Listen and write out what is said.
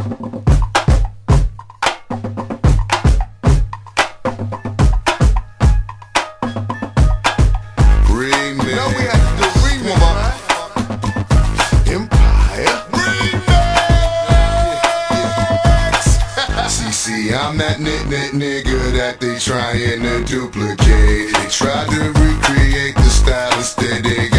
I'm that nigga that they trying to duplicate. They try to recreate the style instead they